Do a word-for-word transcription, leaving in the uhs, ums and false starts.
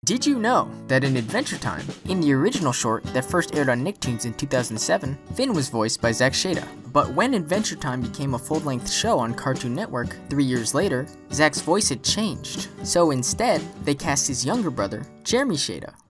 Did you know that in Adventure Time, in the original short that first aired on Nicktoons in two thousand seven, Finn was voiced by Zack Shada. But when Adventure Time became a full-length show on Cartoon Network three years later, Zack's voice had changed. So instead, they cast his younger brother, Jeremy Shada.